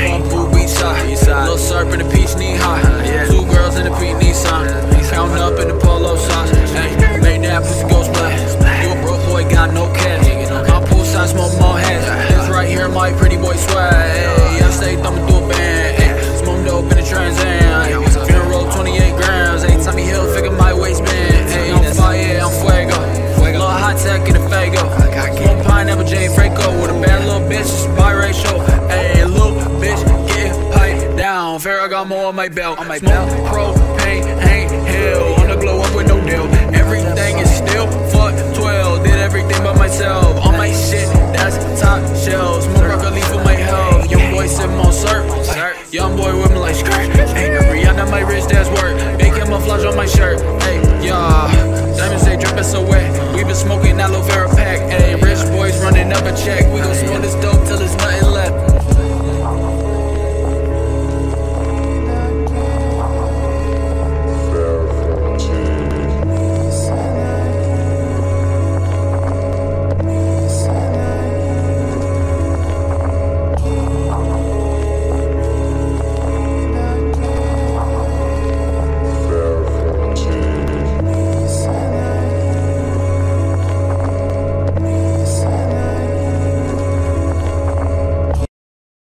Bamboo beach side. Little surf in the peach knee high. 2 girls in the Pete Nissan. Counting up in the polo sauce. Hey, made that pussy go splash. You a broke boy, got no cash. I'm poolside, smoke more hash. This right here, my pretty boy swag. Hey, I stay thumbing through a band. Hey, smoke dope in the Trans Am. Finna roll 28 grams. Hey, Tommy Hilfiger my waistband. Hey, I'm fire, I'm fuego. Little hot tech in the Fago. Smoke pineapple Jane Franco with a bad little bitch, it's biracial. Hey, little bitch, get piped down. Ferragamo on my belt. Smoke propane, ain't hell. On the glow up with no deal. Everything is still fuck 12. Did everything by myself. On my shit, that's top shelf. Smoke broccoli for my health. Young boy sitting on surf. Young boy with me like skirt. Hey, Rihanna my wrist, that's work. Big camouflage on my shirt. Hey, yeah. Diamonds they drippin' so wet. We been smoking aloe vera pack. Hey, rich boys running up a check. We gon' smoke this dope.